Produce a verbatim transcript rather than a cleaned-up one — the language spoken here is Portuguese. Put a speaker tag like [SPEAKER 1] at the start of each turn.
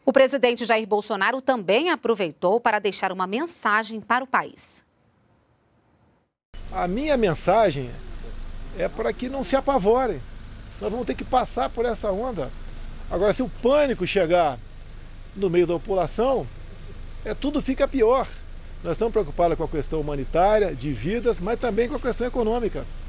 [SPEAKER 1] O presidente Jair Bolsonaro também aproveitou para deixar uma mensagem para o país.
[SPEAKER 2] A minha mensagem é para que não se apavorem. Nós vamos ter que passar por essa onda. Agora, se o pânico chegar no meio da população, é, tudo fica pior. Nós estamos preocupados com a questão humanitária, de vidas, mas também com a questão econômica.